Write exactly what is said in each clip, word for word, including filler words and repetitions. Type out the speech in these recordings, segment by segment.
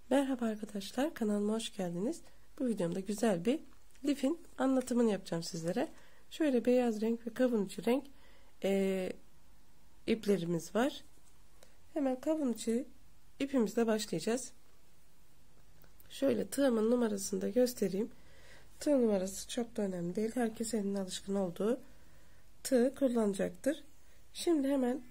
Merhaba arkadaşlar, kanalıma hoş geldiniz. Bu videomda güzel bir lifin anlatımını yapacağım sizlere. Şöyle beyaz renk ve kavun içi renk e, iplerimiz var. Hemen kavun içi ipimizle başlayacağız. Şöyle tığımın numarasını da göstereyim. Tığ numarası çok da önemli değil. Herkes eline alışkın olduğu tığ kullanacaktır. Şimdi hemen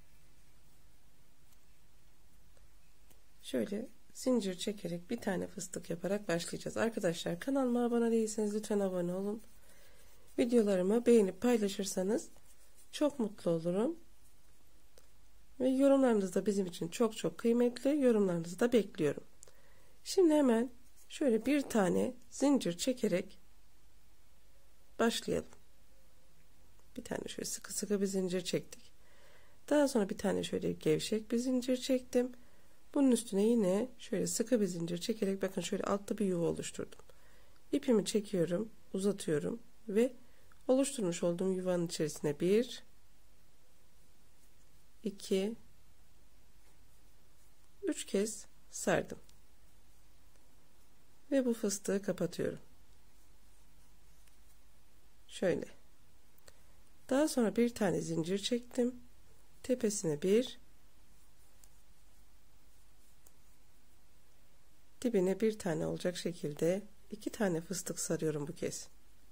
şöyle zincir çekerek bir tane fıstık yaparak başlayacağız. Arkadaşlar, kanalıma abone değilseniz lütfen abone olun. Videolarımı beğenip paylaşırsanız çok mutlu olurum. Ve yorumlarınız da bizim için çok çok kıymetli. Yorumlarınızı da bekliyorum. Şimdi hemen şöyle bir tane zincir çekerek başlayalım. Bir tane şöyle sıkı sıkı bir zincir çektik. Daha sonra bir tane şöyle gevşek bir zincir çektim. Bunun üstüne yine şöyle sıkı bir zincir çekerek bakın şöyle altta bir yuva oluşturdum. İpimi çekiyorum, uzatıyorum ve oluşturmuş olduğum yuvanın içerisine bir, iki, üç kez sardım. Ve bu fıstığı kapatıyorum. Şöyle. Daha sonra bir tane zincir çektim. Tepesine bir, dibine bir tane olacak şekilde iki tane fıstık sarıyorum bu kez.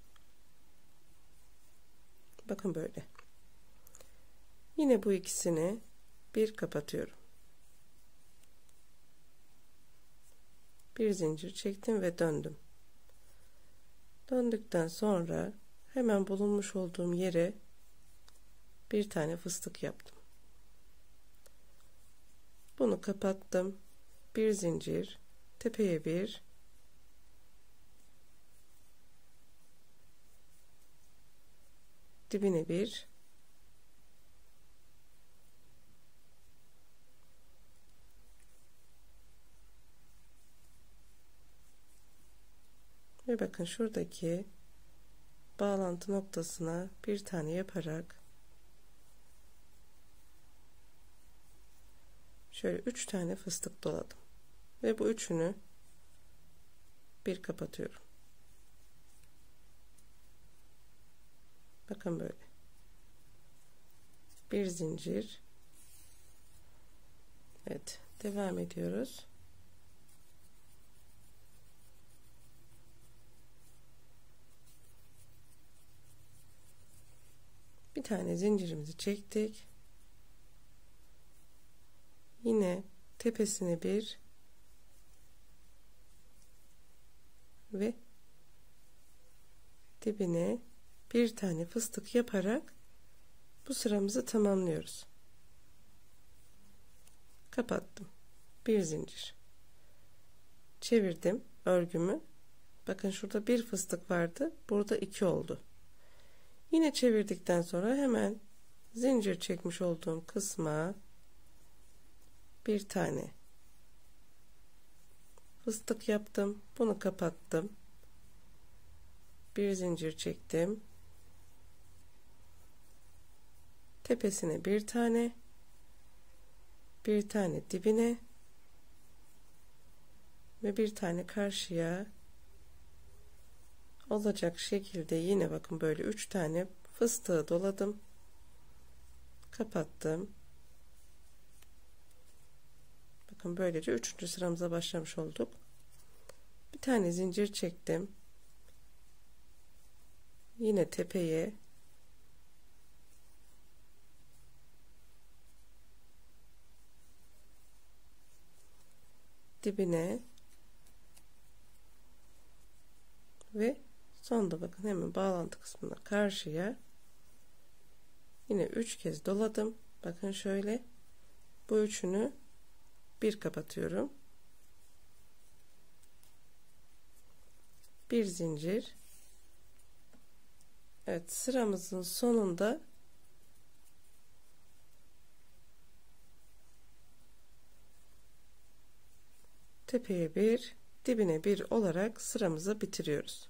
Bakın böyle. Yine bu ikisini bir kapatıyorum. Bir zincir çektim ve döndüm. Döndükten sonra hemen bulunmuş olduğum yere bir tane fıstık yaptım. Bunu kapattım. Bir zincir, tepeye bir, dibine bir, ve bakın şuradaki bağlantı noktasına bir tane yaparak şöyle üç tane fıstık doladım ve bu üçünü bir kapatıyorum. Bakın böyle. Bir zincir. Evet, devam ediyoruz. Bir tane zincirimizi çektik. Yine tepesine bir ve dibine bir tane fıstık yaparak bu sıramızı tamamlıyoruz. Kapattım. Bir zincir. Çevirdim örgümü. Bakın şurada bir fıstık vardı. Burada iki oldu. Yine çevirdikten sonra hemen zincir çekmiş olduğum kısma bir tane fıstık yaptım. Bunu kapattım. Bir zincir çektim. Tepesine bir tane, bir tane dibine ve bir tane karşıya olacak şekilde yine bakın böyle üç tane fıstığı doladım. Kapattım. Bakın böylece üçüncü sıramıza başlamış olduk. Bir tane zincir çektim. Yine tepeye dibine ve sonda bakın hemen bağlantı kısmına karşıya yine üç kez doladım. Bakın şöyle bu üçünü bir kapatıyorum. Bir zincir. Evet, sıramızın sonunda tepeye bir, dibine bir olarak sıramızı bitiriyoruz.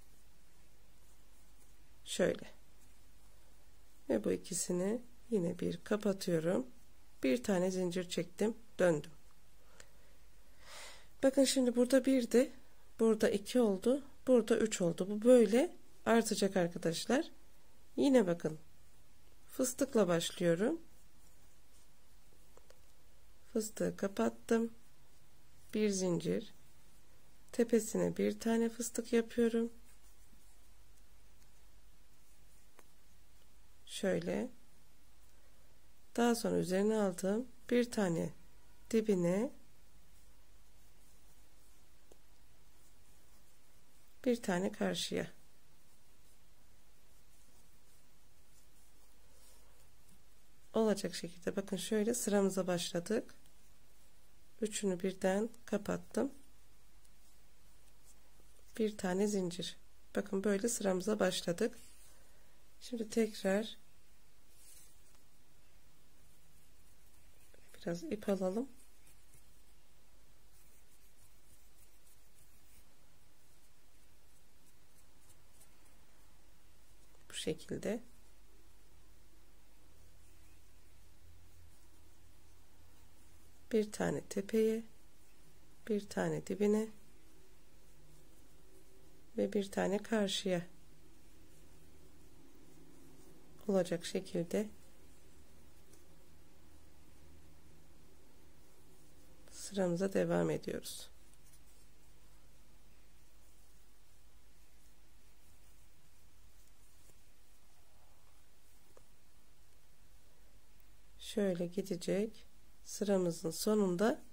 Şöyle. Ve bu ikisini yine bir kapatıyorum. Bir tane zincir çektim, döndüm. Bakın şimdi burada birdi. Burada iki oldu. Burada üç oldu. Bu böyle artacak arkadaşlar. Yine bakın. Fıstıkla başlıyorum. Fıstığı kapattım. Bir zincir. Tepesine bir tane fıstık yapıyorum. Şöyle. Daha sonra üzerine aldım. Bir tane dibine, bir tane karşıya. Olacak şekilde bakın şöyle sıramıza başladık. Üçünü birden kapattım. Bir tane zincir. Bakın böyle sıramıza başladık. Şimdi tekrar biraz ip alalım. Bu şekilde. Bir tane tepeye, bir tane dibine ve bir tane karşıya olacak şekilde sıramıza devam ediyoruz. Şöyle gidecek. Sıramızın sonunda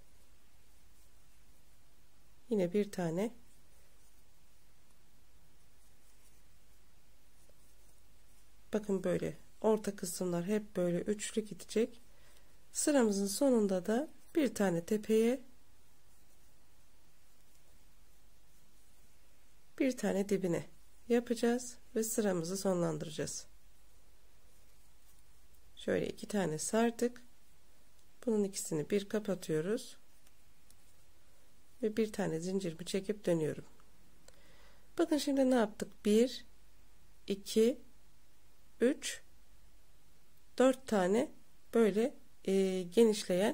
yine bir tane bakın böyle orta kısımlar hep böyle üçlü gidecek. Sıramızın sonunda da bir tane tepeye, bir tane dibine yapacağız ve sıramızı sonlandıracağız. Şöyle iki tane sardık. Bunun ikisini bir kapatıyoruz ve bir tane zincirimi çekip dönüyorum. Bakın şimdi ne yaptık? bir iki üç dört tane böyle e, genişleyen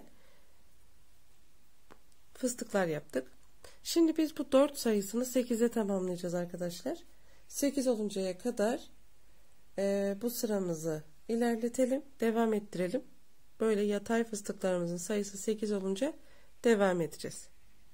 fıstıklar yaptık. Şimdi biz bu dört sayısını sekize tamamlayacağız arkadaşlar. sekiz oluncaya kadar e, bu sıramızı ilerletelim, devam ettirelim. Böyle yatay fıstıklarımızın sayısı sekiz olunca devam edeceğiz.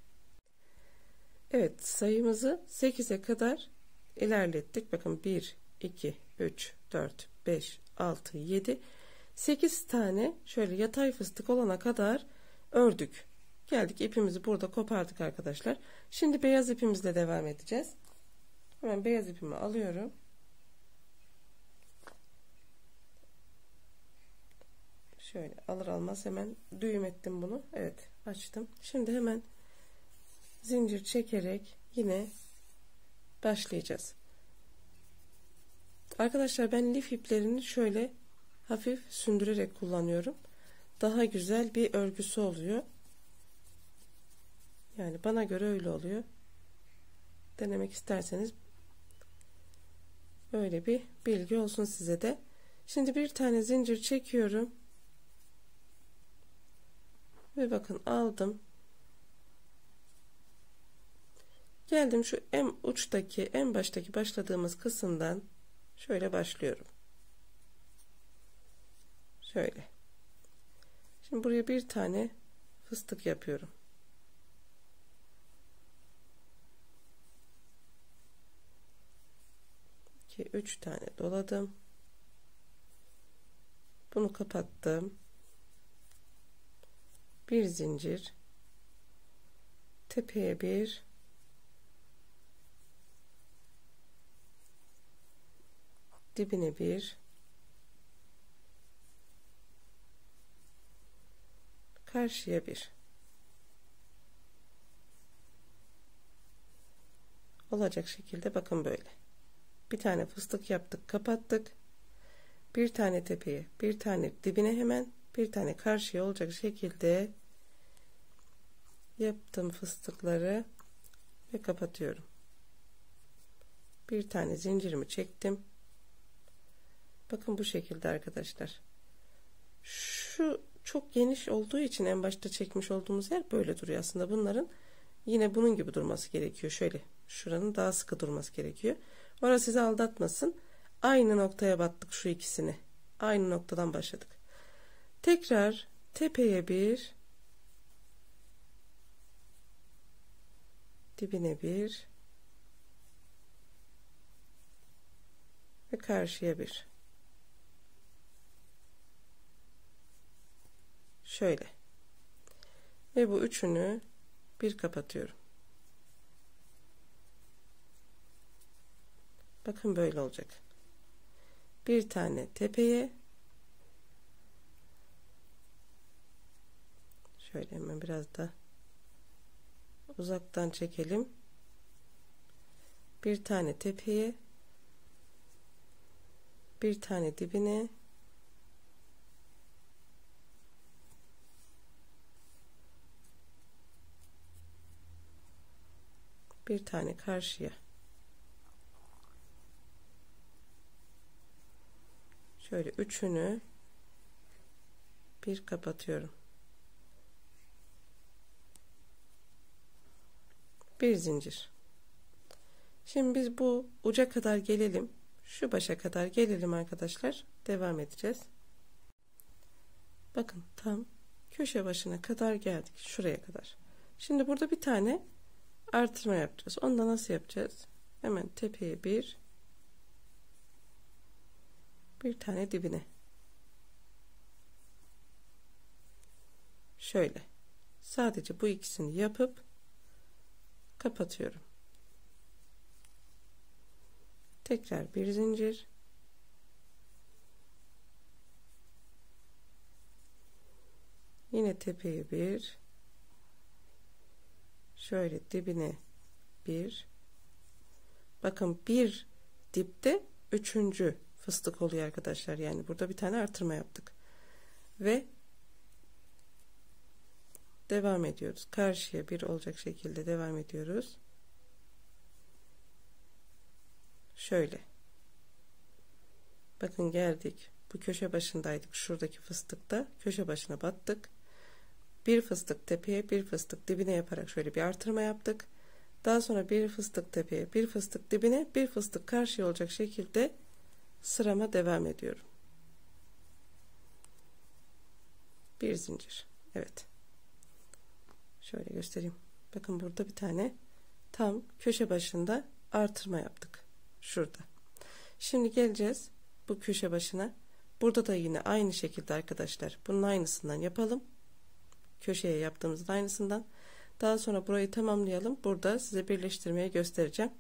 Evet, sayımızı sekize kadar ilerlettik. Bakın bir iki üç dört beş altı yedi sekiz tane şöyle yatay fıstık olana kadar ördük. Geldik, ipimizi burada kopardık arkadaşlar. Şimdi beyaz ipimizle devam edeceğiz. Hemen beyaz ipimi alıyorum. Şöyle alır almaz hemen düğüm ettim bunu. Evet, açtım. Şimdi hemen zincir çekerek yine başlayacağız. Arkadaşlar ben lif iplerini şöyle hafif sündürerek kullanıyorum. Daha güzel bir örgüsü oluyor. Yani bana göre öyle oluyor. Denemek isterseniz böyle bir bilgi olsun size de. Şimdi bir tane zincir çekiyorum. Ve bakın aldım. Geldim şu en uçtaki, en baştaki başladığımız kısımdan şöyle başlıyorum. Şöyle. Şimdi buraya bir tane fıstık yapıyorum. iki üç tane doladım. Bunu kapattım. Bir zincir. Tepeye bir. Dibine bir. Karşıya bir. Olacak şekilde bakın böyle. Bir tane fıstık yaptık, kapattık. Bir tane tepeye, bir tane dibine hemen, bir tane karşıya olacak şekilde yaptım fıstıkları ve kapatıyorum. Bir tane zincirimi çektim. Bakın bu şekilde arkadaşlar. Şu çok geniş olduğu için en başta çekmiş olduğumuz yer böyle duruyor aslında. Bunların yine bunun gibi durması gerekiyor. Şöyle şuranın daha sıkı durması gerekiyor. Orası sizi aldatmasın. Aynı noktaya battık şu ikisini. Aynı noktadan başladık. Tekrar tepeye bir, dibine bir ve karşıya bir. Şöyle. Ve bu üçünü bir kapatıyorum. Bakın böyle olacak. Bir tane tepeye, şöyle hemen biraz da uzaktan çekelim. Bir tane tepeye, bir tane dibine, bir tane karşıya. Şöyle üçünü bir kapatıyorum. Bir zincir. Şimdi biz bu uca kadar gelelim. Şu başa kadar gelelim arkadaşlar. Devam edeceğiz. Bakın tam köşe başına kadar geldik. Şuraya kadar. Şimdi burada bir tane artırma yapacağız. Onu da nasıl yapacağız? Hemen tepeye bir, bir tane dibine. Şöyle. Sadece bu ikisini yapıp kapatıyorum. Tekrar bir zincir. Yine tepeye bir. Şöyle dibine bir. Bakın bir dipte üçüncü fıstık oluyor arkadaşlar. Yani burada bir tane artırma yaptık. Ve devam ediyoruz. Karşıya bir olacak şekilde devam ediyoruz. Şöyle. Bakın geldik. Bu köşe başındaydık. Şuradaki fıstıkta köşe başına battık. Bir fıstık tepeye, bir fıstık dibine yaparak şöyle bir artırma yaptık. Daha sonra bir fıstık tepeye, bir fıstık dibine, bir fıstık karşıya olacak şekilde sırama devam ediyorum. Bir zincir. Evet. Şöyle göstereyim. Bakın burada bir tane tam köşe başında artırma yaptık. Şurada. Şimdi geleceğiz bu köşe başına. Burada da yine aynı şekilde arkadaşlar. Bunun aynısından yapalım. Köşeye yaptığımızın aynısından. Daha sonra burayı tamamlayalım. Burada size birleştirmeyi göstereceğim.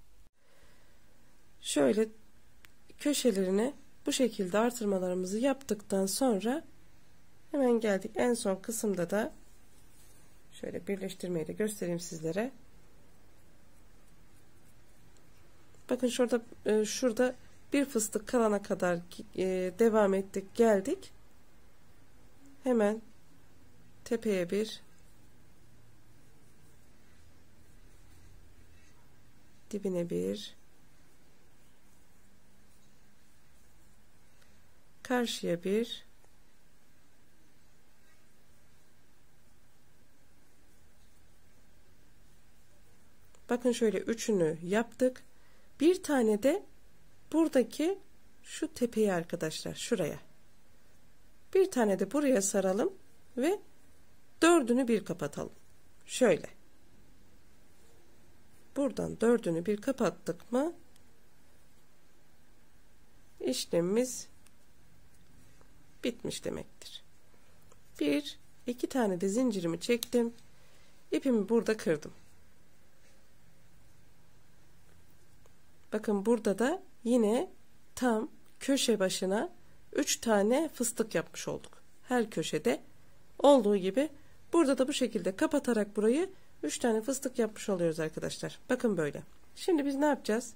Şöyle köşelerine bu şekilde artırmalarımızı yaptıktan sonra hemen geldik. En son kısımda da şöyle birleştirmeyi de göstereyim sizlere. Bakın şurada e, şurada bir fıstık kalana kadar e, devam ettik, geldik. Hemen tepeye bir, dibine bir, karşıya bir, bakın şöyle üçünü yaptık. Bir tane de buradaki şu tepeyi arkadaşlar, şuraya bir tane de buraya saralım ve dördünü bir kapatalım. Şöyle buradan dördünü bir kapattık mı işlemimiz bitmiş demektir. Bir iki tane de zincirimi çektim, ipimi burada kırdım. Bakın burada da yine tam köşe başına üç tane fıstık yapmış olduk. Her köşede olduğu gibi burada da bu şekilde kapatarak burayı üç tane fıstık yapmış oluyoruz arkadaşlar. Bakın böyle. Şimdi biz ne yapacağız?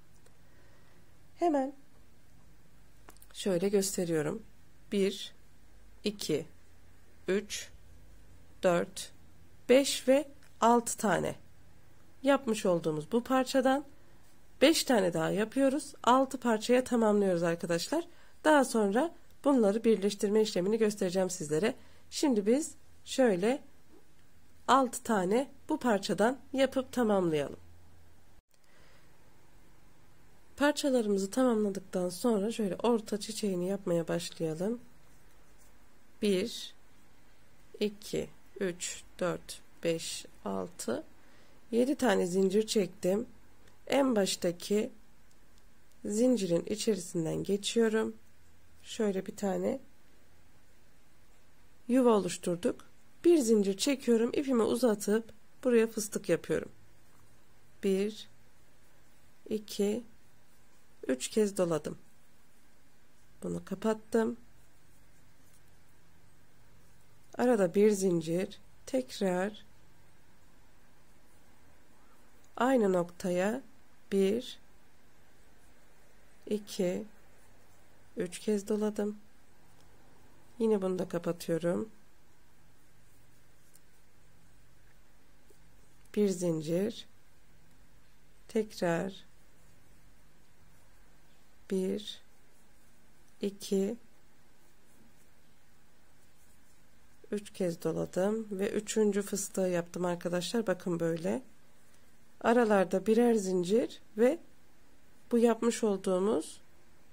Hemen şöyle gösteriyorum. bir, iki, üç, dört, beş ve altı tane yapmış olduğumuz bu parçadan beş tane daha yapıyoruz. altı parçaya tamamlıyoruz arkadaşlar. Daha sonra bunları birleştirme işlemini göstereceğim sizlere. Şimdi biz şöyle altı tane bu parçadan yapıp tamamlayalım. Parçalarımızı tamamladıktan sonra şöyle orta çiçeğini yapmaya başlayalım. bir iki üç dört beş altı yedi tane zincir çektim. En baştaki zincirin içerisinden geçiyorum. Şöyle bir tane yuva oluşturduk. Bir zincir çekiyorum, ipimi uzatıp buraya fıstık yapıyorum. bir iki üç kez doladım. Bunu kapattım. Arada bir zincir, tekrar aynı noktaya bir iki üç kez doladım. Yine bunu da kapatıyorum. Bir zincir, tekrar bir iki üç kez doladım ve üçüncü fıstığı yaptım arkadaşlar. Bakın böyle aralarda birer zincir ve bu yapmış olduğumuz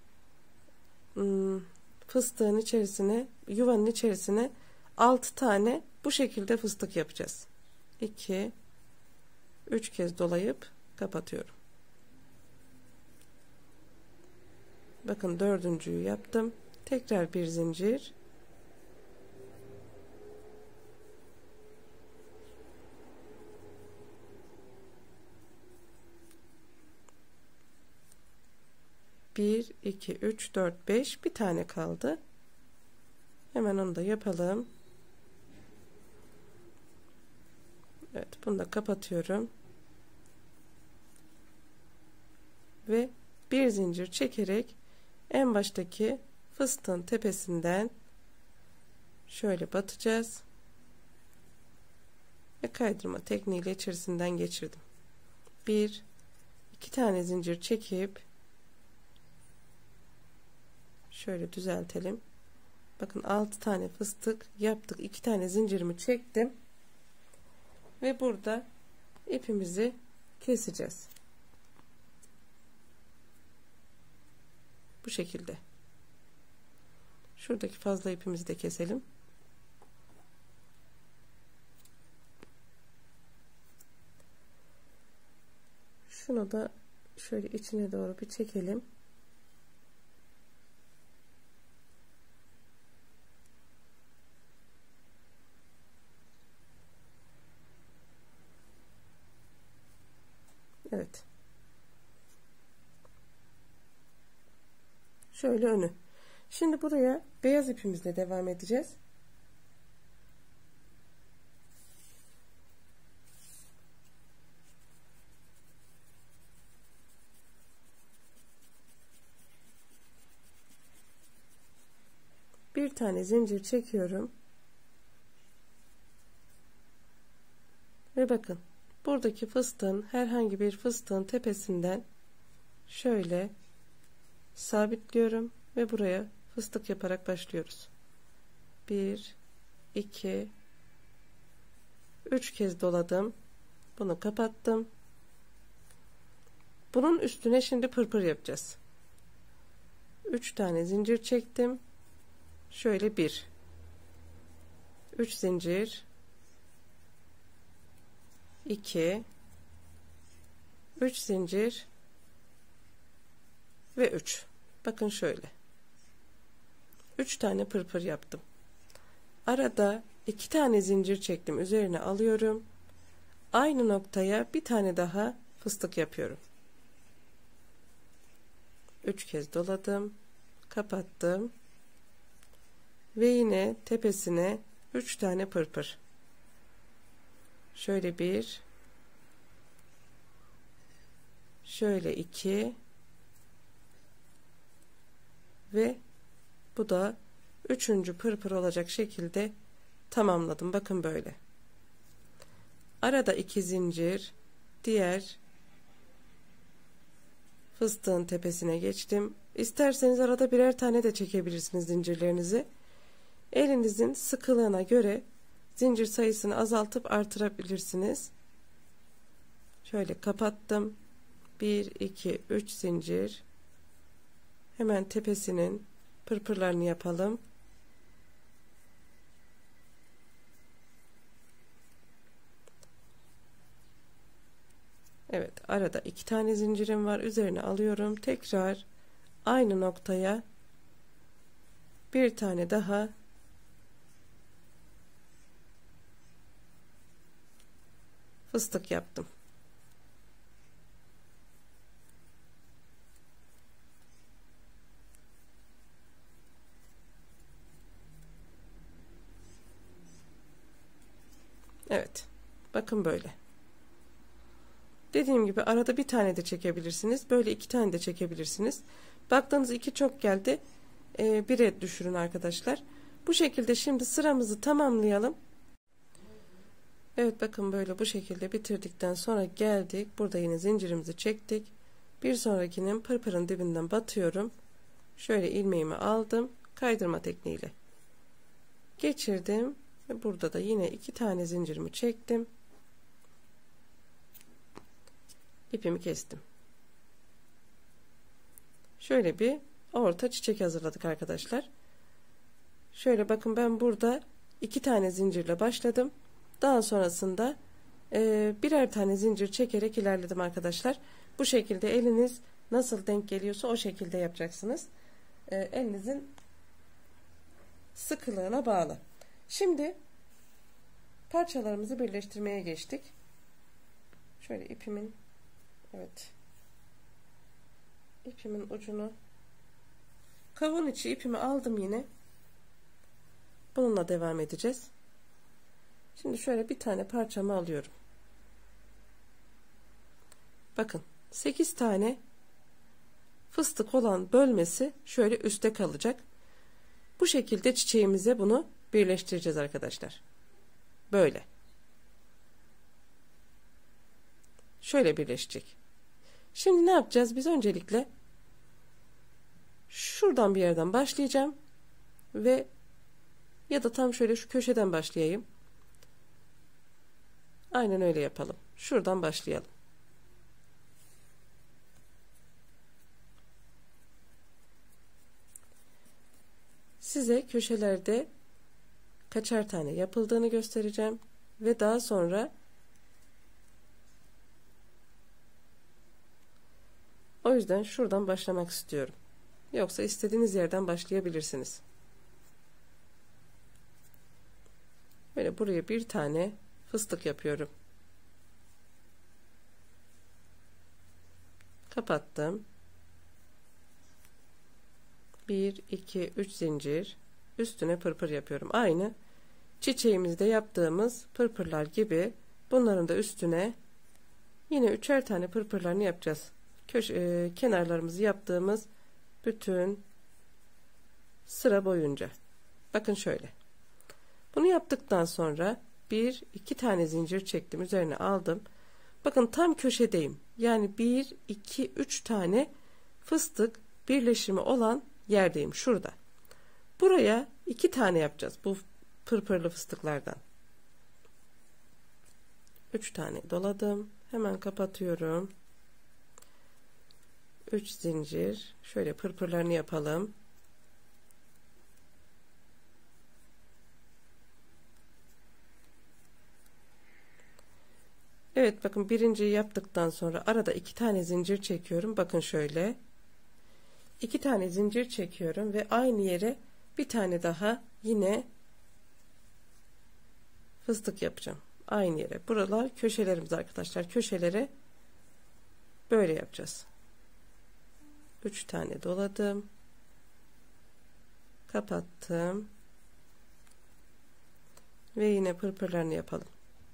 fıstığın içerisine, yuvanın içerisine altı tane bu şekilde fıstık yapacağız. iki üç kez dolayıp kapatıyorum. Bakın dördüncüyü yaptım. Tekrar bir zincir. bir iki üç dört beş, bir tane kaldı. Hemen onu da yapalım. Evet, bunu da kapatıyorum. Ve bir zincir çekerek en baştaki fıstığın tepesinden şöyle batacağız. Ve kaydırma tekniğiyle içerisinden geçirdim. bir iki tane zincir çekip şöyle düzeltelim. Bakın altı tane fıstık yaptık. iki tane zincirimi çektim. Ve burada ipimizi keseceğiz. Bu şekilde. Şuradaki fazla ipimizi de keselim. Şunu da şöyle içine doğru bir çekelim. Evet. Şöyle önü. Şimdi buraya beyaz ipimizle devam edeceğiz. Bir tane zincir çekiyorum. Ve bakın buradaki fıstığın, herhangi bir fıstığın tepesinden şöyle sabitliyorum ve buraya fıstık yaparak başlıyoruz. bir iki üç kez doladım. Bunu kapattım. Bunun üstüne şimdi pırpır yapacağız. üç tane zincir çektim. Şöyle bir üç zincir, iki üç zincir ve üç. Bakın şöyle üç tane pırpır yaptım. Arada iki tane zincir çektim, üzerine alıyorum. Aynı noktaya bir tane daha fıstık yapıyorum. üç kez doladım, kapattım ve yine tepesine üç tane pırpır. Şöyle bir, şöyle iki ve bu da üçüncü pırpır olacak şekilde tamamladım. Bakın böyle. Arada iki zincir, diğer fıstığın tepesine geçtim. İsterseniz arada birer tane de çekebilirsiniz zincirlerinizi. Elinizin sıkılığına göre zincir sayısını azaltıp artırabilirsiniz. Şöyle kapattım. bir iki üç zincir. Hemen tepesinin pırpırlarını yapalım. Evet, arada iki tane zincirim var. Üzerine alıyorum. Tekrar aynı noktaya bir tane daha fıstık yaptım. Evet. Bakın böyle. Dediğim gibi arada bir tane de çekebilirsiniz. Böyle iki tane de çekebilirsiniz. Baktığınız iki çok geldi. Ee, bire düşürün arkadaşlar. Bu şekilde şimdi sıramızı tamamlayalım. Evet, bakın böyle bu şekilde bitirdikten sonra geldik. Burada yine zincirimizi çektik. Bir sonrakinin pırpırın dibinden batıyorum. Şöyle ilmeğimi aldım. Kaydırma tekniğiyle geçirdim. Ve burada da yine iki tane zincirimi çektim. İpimi kestim. Şöyle bir orta çiçek hazırladık arkadaşlar. Şöyle bakın, ben burada iki tane zincirle başladım. Daha sonrasında e, birer tane zincir çekerek ilerledim arkadaşlar. Bu şekilde eliniz nasıl denk geliyorsa o şekilde yapacaksınız. E, elinizin sıkılığına bağlı. Şimdi parçalarımızı birleştirmeye geçtik. Şöyle ipimin evet ipimin ucunu, kavun içi ipimi aldım yine. Bununla devam edeceğiz. Şimdi şöyle bir tane parçamı alıyorum. Bakın sekiz tane fıstık olan bölmesi şöyle üstte kalacak. Bu şekilde çiçeğimize bunu birleştireceğiz arkadaşlar. Böyle. Şöyle birleşecek. Şimdi ne yapacağız? Biz öncelikle şuradan bir yerden başlayacağım ve ya da tam şöyle şu köşeden başlayayım. Aynen öyle yapalım. Şuradan başlayalım. Size köşelerde kaçar tane yapıldığını göstereceğim ve daha sonra o yüzden şuradan başlamak istiyorum. Yoksa istediğiniz yerden başlayabilirsiniz. Böyle buraya bir tane fıstık yapıyorum. Kapattım. bir iki üç zincir, üstüne pırpır yapıyorum. Aynı çiçeğimizde yaptığımız pırpırlar gibi bunların da üstüne yine üçer tane pırpırlarını yapacağız. Köşe, e, kenarlarımızı yaptığımız bütün sıra boyunca. Bakın şöyle. Bunu yaptıktan sonra bir iki tane zincir çektim, üzerine aldım. Bakın tam köşedeyim. Yani bir iki üç tane fıstık birleşimi olan yerdeyim, şurada. Buraya iki tane yapacağız bu pırpırlı fıstıklardan. üç tane doladım. Hemen kapatıyorum. üç zincir. Şöyle pırpırlarını yapalım. Evet, bakın birinciyi yaptıktan sonra arada iki tane zincir çekiyorum. Bakın şöyle. iki tane zincir çekiyorum ve aynı yere bir tane daha yine fıstık yapacağım. Aynı yere. Buralar köşelerimiz arkadaşlar. Köşelere böyle yapacağız. üç tane doladım. Kapattım. Ve yine pırpırlarını yapalım.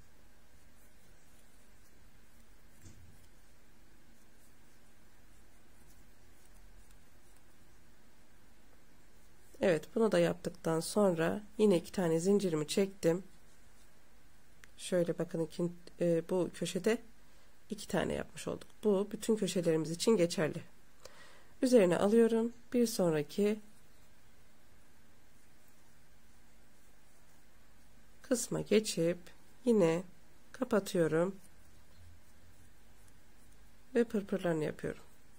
Evet, bunu da yaptıktan sonra yine iki tane zincirimi çektim. Şöyle bakın, iki, e, bu köşede iki tane yapmış olduk. Bu bütün köşelerimiz için geçerli. Üzerine alıyorum. Bir sonraki kısma geçip yine kapatıyorum. ve pırpırlarını yapıyorum.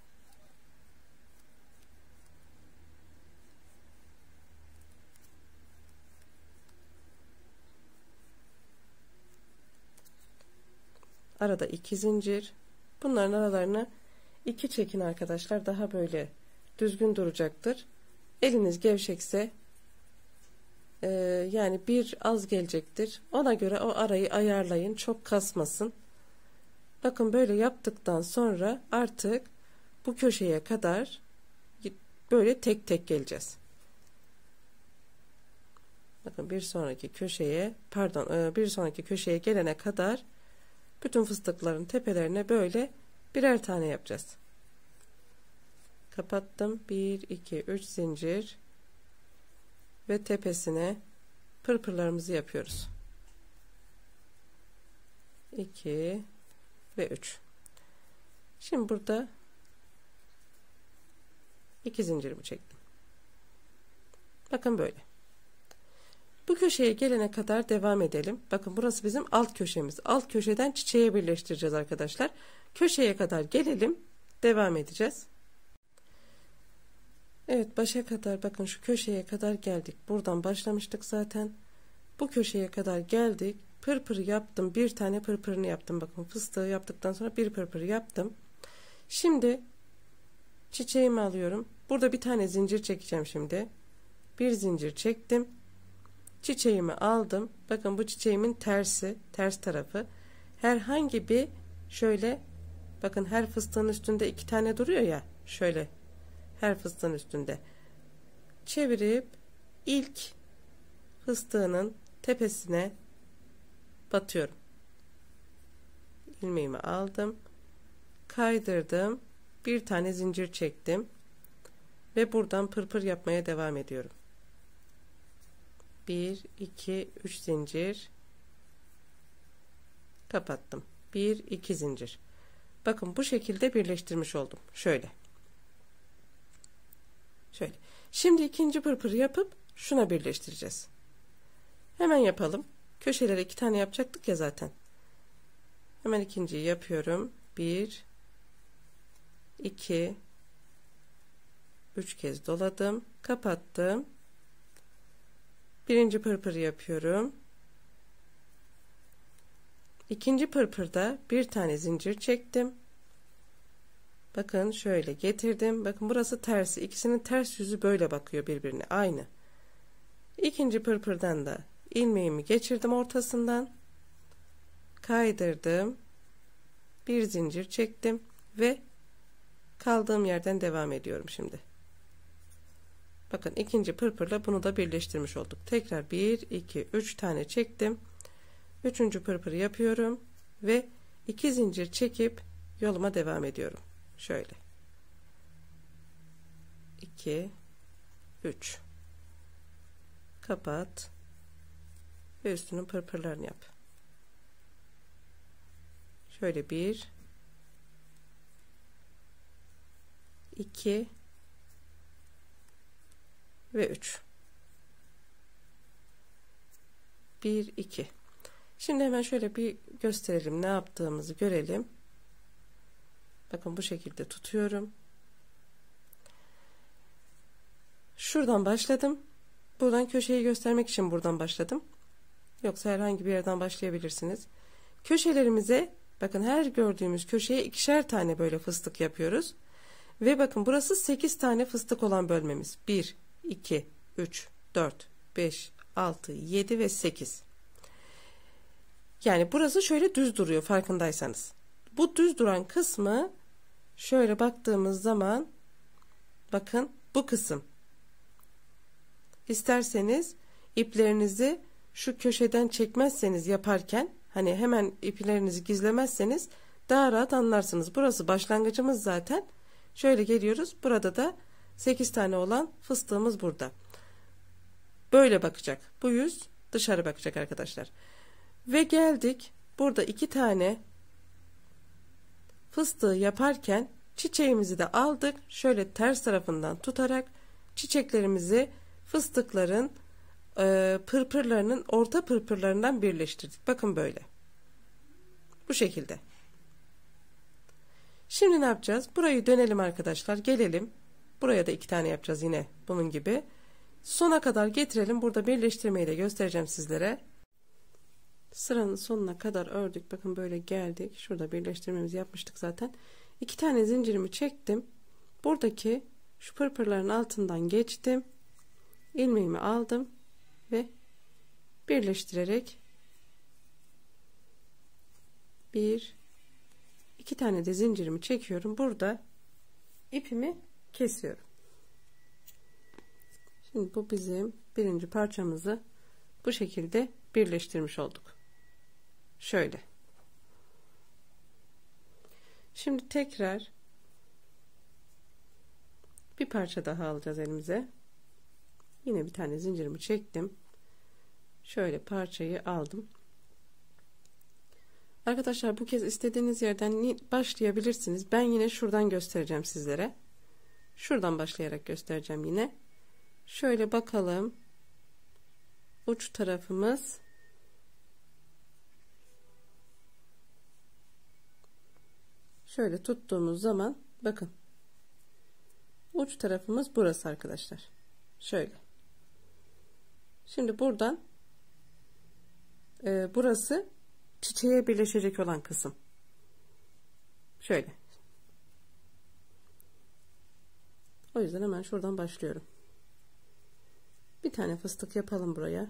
Arada iki zincir. Bunların aralarını iki çekin arkadaşlar. Daha böyle düzgün duracaktır. Eliniz gevşekse e, yani bir az gelecektir. Ona göre o arayı ayarlayın. Çok kasmasın. Bakın böyle yaptıktan sonra artık bu köşeye kadar böyle tek tek geleceğiz. Bakın bir sonraki köşeye pardon bir sonraki köşeye gelene kadar bütün fıstıkların tepelerine böyle birer tane yapacağız. Kapattım. bir iki üç zincir ve tepesine pırpırlarımızı yapıyoruz. iki ve üç. Şimdi burada iki zincirimi çektim. Bakın böyle. Bu köşeye gelene kadar devam edelim. Bakın burası bizim alt köşemiz. Alt köşeden çiçeğe birleştireceğiz arkadaşlar. Köşeye kadar gelelim. Devam edeceğiz. Evet, başa kadar bakın şu köşeye kadar geldik. Buradan başlamıştık zaten. Bu köşeye kadar geldik. Pırpır yaptım. Bir tane pırpırını yaptım. Bakın fıstığı yaptıktan sonra bir pırpır yaptım. Şimdi çiçeğimi alıyorum. Burada bir tane zincir çekeceğim şimdi. Bir zincir çektim. Çiçeğimi aldım. Bakın bu çiçeğimin tersi, ters tarafı. Herhangi bir şöyle bakın her fıstığın üstünde iki tane duruyor ya. Şöyle her fıstığın üstünde. Çevirip ilk fıstığının tepesine batıyorum. İlmeğimi aldım. Kaydırdım. Bir tane zincir çektim. Ve buradan pırpır yapmaya devam ediyorum. bir iki üç zincir kapattım. bir iki zincir. Bakın bu şekilde birleştirmiş oldum. Şöyle. Şöyle. Şimdi ikinci pırpırı yapıp şuna birleştireceğiz. Hemen yapalım. Köşelere iki tane yapacaktık ya zaten. Hemen ikinciyi yapıyorum. bir iki üç kez doladım. Kapattım. Birinci pırpırı yapıyorum. İkinci pırpırda bir tane zincir çektim. Bakın şöyle getirdim. Bakın burası tersi. İkisinin ters yüzü böyle bakıyor birbirine. Aynı. İkinci pırpırdan da ilmeğimi geçirdim ortasından. Kaydırdım. Bir zincir çektim ve kaldığım yerden devam ediyorum şimdi. Bakın ikinci pırpırla bunu da birleştirmiş olduk. Tekrar bir iki üç tane çektim. Üçüncü pırpırı yapıyorum ve iki zincir çekip yoluma devam ediyorum. Şöyle. iki üç. Kapat ve üstünün pırpırlarını yap. Şöyle bir iki ve üç. bir iki. Şimdi hemen şöyle bir gösterelim, ne yaptığımızı görelim. Bakın bu şekilde tutuyorum. Şuradan başladım. Buradan köşeyi göstermek için buradan başladım. Yoksa herhangi bir yerden başlayabilirsiniz. Köşelerimize bakın, her gördüğümüz köşeye ikişer tane böyle fıstık yapıyoruz. Ve bakın burası sekiz tane fıstık olan bölmemiz. bir iki üç dört beş altı yedi ve sekiz. Yani burası şöyle düz duruyor, farkındaysanız. Bu düz duran kısmı şöyle baktığımız zaman bakın bu kısım. İsterseniz iplerinizi şu köşeden çekmezseniz yaparken, hani hemen iplerinizi gizlemezseniz daha rahat anlarsınız. Burası başlangıcımız zaten. Şöyle geliyoruz. Burada da sekiz tane olan fıstığımız burada. Böyle bakacak. Bu yüz dışarı bakacak arkadaşlar. Ve geldik. Burada iki tane fıstığı yaparken çiçeğimizi de aldık. Şöyle ters tarafından tutarak çiçeklerimizi fıstıkların e, pırpırlarının orta pırpırlarından birleştirdik. Bakın böyle. Bu şekilde. Şimdi ne yapacağız? Burayı dönelim arkadaşlar. Gelelim. Buraya da iki tane yapacağız yine bunun gibi. Sona kadar getirelim. Burada birleştirmeyi de göstereceğim sizlere. Sıranın sonuna kadar ördük. Bakın böyle geldik. Şurada birleştirmemizi yapmıştık zaten. İki tane zincirimi çektim. Buradaki şu pırpırların altından geçtim. İlmeğimi aldım ve birleştirerek bir iki tane de zincirimi çekiyorum. Burada ipimi kesiyorum. Şimdi bu bizim birinci parçamızı bu şekilde birleştirmiş olduk. Şöyle. Şimdi tekrar bir parça daha alacağız elimize. Yine bir tane zincirimi çektim. Şöyle parçayı aldım. Arkadaşlar bu kez istediğiniz yerden başlayabilirsiniz. Ben yine şuradan göstereceğim sizlere. Şuradan başlayarak göstereceğim yine. Şöyle bakalım. Uç tarafımız şöyle tuttuğumuz zaman bakın. Uç tarafımız burası arkadaşlar. Şöyle. Şimdi buradan e, burası çiçeğe birleşecek olan kısım. Şöyle. O yüzden hemen şuradan başlıyorum. Bir tane fıstık yapalım buraya.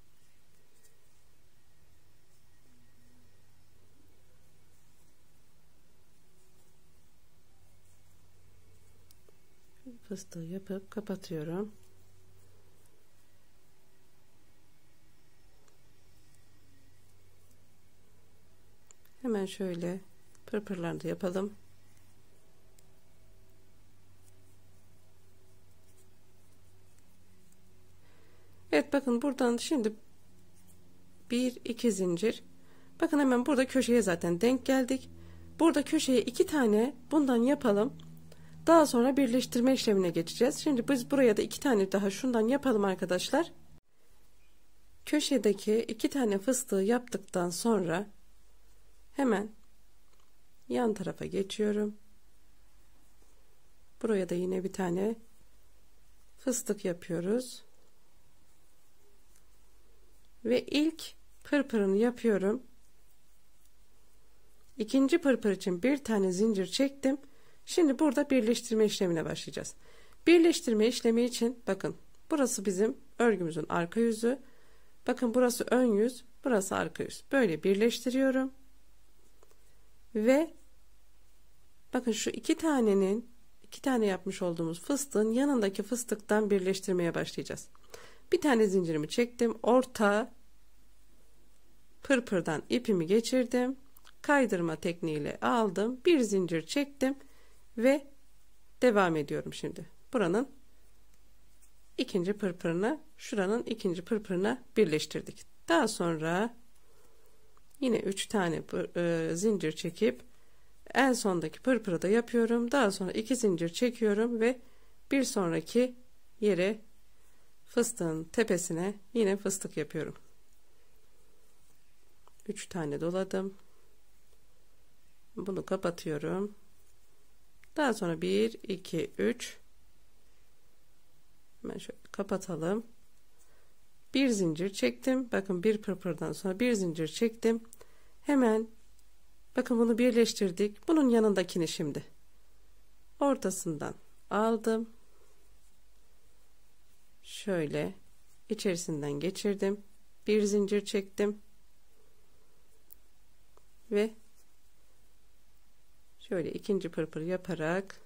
Fıstığı yapıp kapatıyorum. Hemen şöyle pırpırlarını da yapalım. Evet bakın buradan şimdi bir iki zincir. Bakın hemen burada köşeye zaten denk geldik. Burada köşeye iki tane bundan yapalım. Daha sonra birleştirme işlemine geçeceğiz. Şimdi biz buraya da iki tane daha şundan yapalım arkadaşlar. Köşedeki iki tane fıstığı yaptıktan sonra hemen yan tarafa geçiyorum. Buraya da yine bir tane fıstık yapıyoruz. Ve ilk pırpırını yapıyorum. İkinci pırpır için bir tane zincir çektim. Şimdi burada birleştirme işlemine başlayacağız. Birleştirme işlemi için bakın burası bizim örgümüzün arka yüzü. Bakın burası ön yüz, burası arka yüz. Böyle birleştiriyorum. Ve bakın şu iki tanenin iki tane yapmış olduğumuz fıstığın yanındaki fıstıktan birleştirmeye başlayacağız. Bir tane zincirimi çektim. Orta pırpırdan ipimi geçirdim. Kaydırma tekniğiyle aldım. Bir zincir çektim ve devam ediyorum şimdi. Buranın ikinci pırpırını şuranın ikinci pırpırına birleştirdik. Daha sonra yine üç tane e, zincir çekip en sondaki pırpırı da yapıyorum. Daha sonra iki zincir çekiyorum ve bir sonraki yere fıstığın tepesine yine fıstık yapıyorum. üç tane doladım. Bunu kapatıyorum. Daha sonra bir iki üç hemen şöyle kapatalım. Bir zincir çektim. Bakın bir pırpırdan sonra bir zincir çektim. Hemen bakın bunu birleştirdik. Bunun yanındakini şimdi ortasından aldım. Şöyle içerisinden geçirdim. Bir zincir çektim. Ve şöyle ikinci pırpır yaparak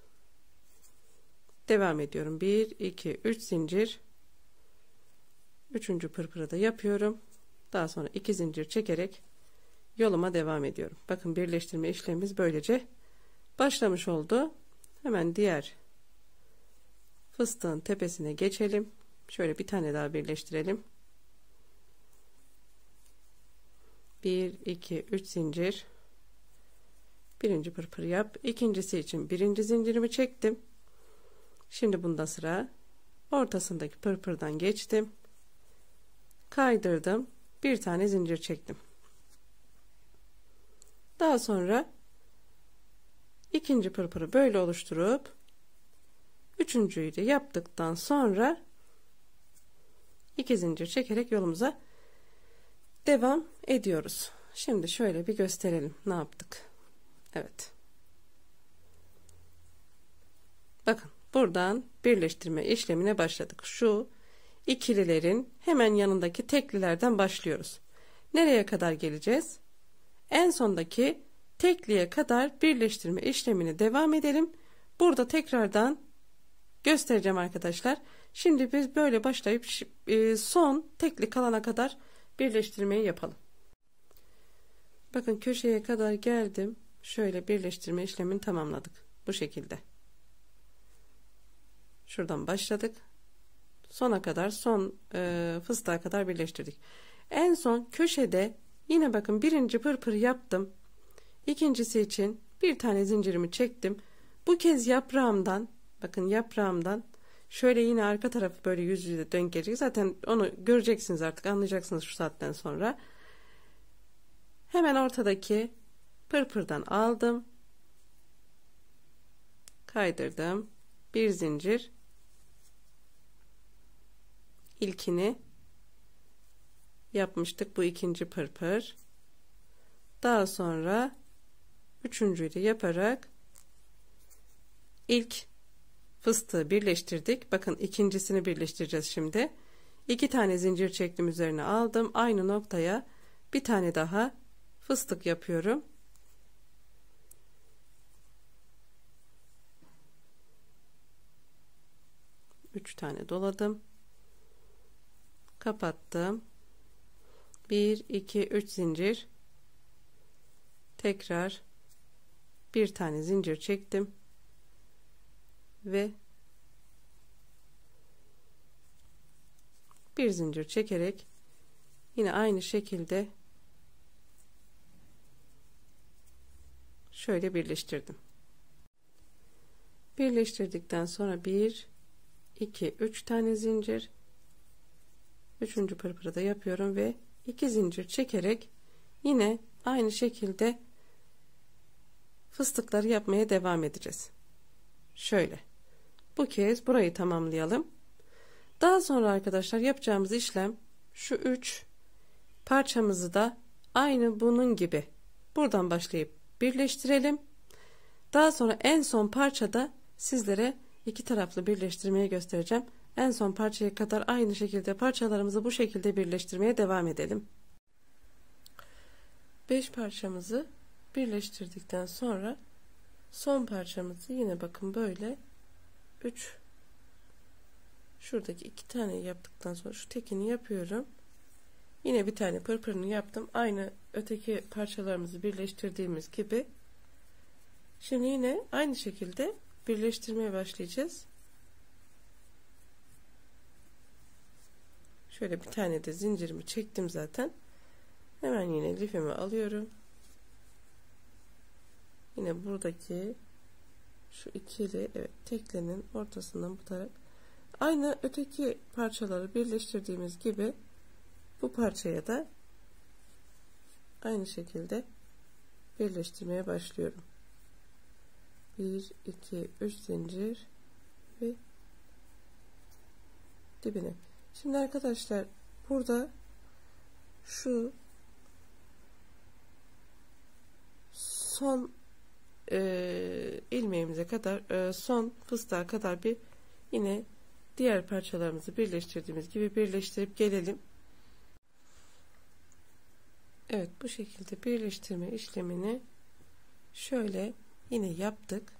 devam ediyorum. bir iki üç zincir. Üçüncü pırpırı da yapıyorum. Daha sonra iki zincir çekerek yoluma devam ediyorum. Bakın birleştirme işlemimiz böylece başlamış oldu. Hemen diğer fıstığın tepesine geçelim. Şöyle bir tane daha birleştirelim. bir iki üç zincir. Birinci pırpır yap. İkincisi için birinci zincirimi çektim. Şimdi bunda sıra ortasındaki pırpırdan geçtim. Kaydırdım. Bir tane zincir çektim. Daha sonra ikinci pırpırı böyle oluşturup üçüncüyü de yaptıktan sonra iki zincir çekerek yolumuza devam ediyoruz. Şimdi şöyle bir gösterelim ne yaptık. Evet. Bakın buradan birleştirme işlemine başladık. Şu ikililerin hemen yanındaki teklilerden başlıyoruz. Nereye kadar geleceğiz? En sondaki tekliye kadar birleştirme işlemini devam edelim. Burada tekrardan göstereceğim arkadaşlar. Şimdi biz böyle başlayıp son tekli kalana kadar birleştirmeyi yapalım. Bakın köşeye kadar geldim. Şöyle birleştirme işlemini tamamladık. Bu şekilde. Şuradan başladık. Sona kadar, son e, fıstığa kadar birleştirdik. En son köşede yine bakın birinci pırpır yaptım. İkincisi için bir tane zincirimi çektim. Bu kez yaprağımdan, bakın yaprağımdan şöyle yine arka tarafı böyle yüz yüze dönük gelecek. Zaten onu göreceksiniz, artık anlayacaksınız şu saatten sonra. Hemen ortadaki pırpırdan aldım. Kaydırdım. Bir zincir. İlkini yapmıştık. Bu ikinci pırpır. Daha sonra üçüncüyü de yaparak ilk fıstığı birleştirdik. Bakın ikincisini birleştireceğiz şimdi. İki tane zincir çektim, üzerine aldım. Aynı noktaya bir tane daha fıstık yapıyorum. Üç tane doladım. Kapattım. Bir, iki, üç zincir. Tekrar bir tane zincir çektim. Ve bir zincir çekerek yine aynı şekilde şöyle birleştirdim. Birleştirdikten sonra bir, iki, üç tane zincir. Üçüncü pırpırı da yapıyorum ve iki zincir çekerek yine aynı şekilde fıstıkları yapmaya devam edeceğiz. Şöyle. Bu kez burayı tamamlayalım. Daha sonra arkadaşlar yapacağımız işlem şu üç parçamızı da aynı bunun gibi buradan başlayıp birleştirelim. Daha sonra en son parçada sizlere iki taraflı birleştirmeyi göstereceğim. En son parçaya kadar aynı şekilde parçalarımızı bu şekilde birleştirmeye devam edelim. beş parçamızı birleştirdikten sonra son parçamızı yine bakın böyle üç, şuradaki iki tane yaptıktan sonra şu tekini yapıyorum. Yine bir tane pırpırını yaptım. Aynı öteki parçalarımızı birleştirdiğimiz gibi. Şimdi yine aynı şekilde birleştirmeye başlayacağız. Şöyle bir tane de zincirimi çektim zaten. Hemen yine lifimi alıyorum. Yine buradaki şu ikili, evet, teklenin ortasından tutarak aynı öteki parçaları birleştirdiğimiz gibi bu parçaya da aynı şekilde birleştirmeye başlıyorum. bir, iki, üç zincir ve dibine. Şimdi arkadaşlar burada şu son e, ilmeğimize kadar e, son fıstığa kadar bir yine diğer parçalarımızı birleştirdiğimiz gibi birleştirip gelelim. Evet, bu şekilde birleştirme işlemini şöyle yine yaptık.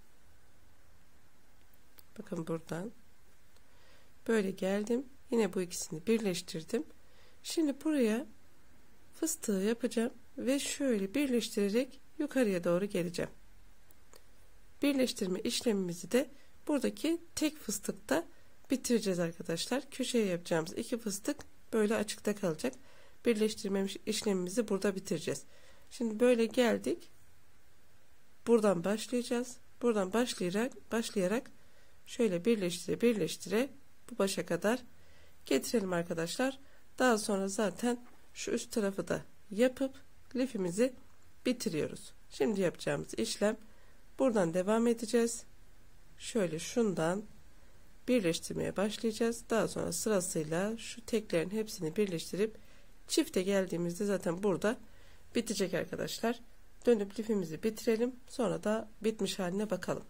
Bakın buradan böyle geldim. Yine bu ikisini birleştirdim. Şimdi buraya fıstığı yapacağım ve şöyle birleştirerek yukarıya doğru geleceğim. Birleştirme işlemimizi de buradaki tek fıstıkta bitireceğiz arkadaşlar. Köşeye yapacağımız iki fıstık böyle açıkta kalacak. Birleştirme işlemimizi burada bitireceğiz. Şimdi böyle geldik. Buradan başlayacağız. Buradan başlayarak başlayarak şöyle birleştire birleştire bu başa kadar getirelim arkadaşlar. Daha sonra zaten şu üst tarafı da yapıp lifimizi bitiriyoruz. Şimdi yapacağımız işlem Buradan devam edeceğiz. Şöyle şundan birleştirmeye başlayacağız. Daha sonra sırasıyla şu teklerin hepsini birleştirip çifte geldiğimizde zaten burada bitecek arkadaşlar. Dönüp lifimizi bitirelim. Sonra da bitmiş haline bakalım.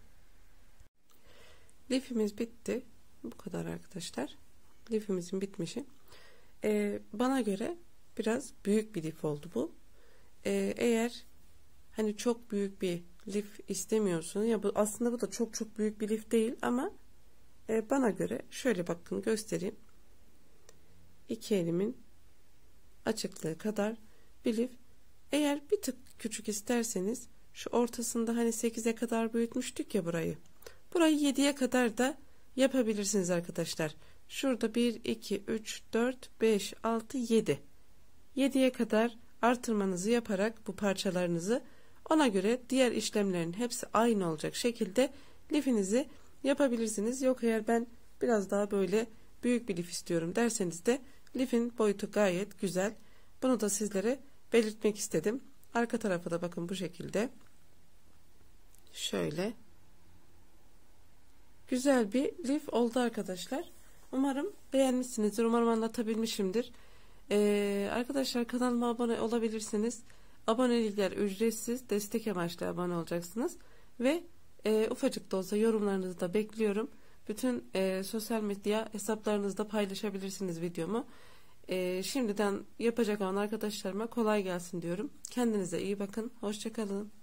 Lifimiz bitti. Bu kadar arkadaşlar. Lifimizin bitmişi. Ee, bana göre biraz büyük bir lif oldu bu. Ee, eğer hani çok büyük bir lif istemiyorsun ya, bu aslında bu da çok çok büyük bir lif değil ama e, bana göre şöyle bakın göstereyim. İki elimin açıklığı kadar bir lif. Eğer bir tık küçük isterseniz şu ortasında hani sekize kadar büyütmüştük ya burayı. Burayı yediye kadar da yapabilirsiniz arkadaşlar. Şurada bir, iki, üç, dört, beş, altı, yedi. yediye kadar artırmanızı yaparak bu parçalarınızı, ona göre diğer işlemlerin hepsi aynı olacak şekilde lifinizi yapabilirsiniz. Yok eğer ben biraz daha böyle büyük bir lif istiyorum derseniz de lifin boyutu gayet güzel. Bunu da sizlere belirtmek istedim. Arka tarafa da bakın bu şekilde. Şöyle. Güzel bir lif oldu arkadaşlar. Umarım beğenmişsinizdir. Umarım anlatabilmişimdir. Ee, arkadaşlar kanalıma abone olabilirsiniz. Abonelikler ücretsiz. Destek amaçlı abone olacaksınız. Ve e, ufacık da olsa yorumlarınızı da bekliyorum. Bütün e, sosyal medya hesaplarınızda paylaşabilirsiniz videomu. E, şimdiden yapacak olan arkadaşlarıma kolay gelsin diyorum. Kendinize iyi bakın. Hoşça kalın.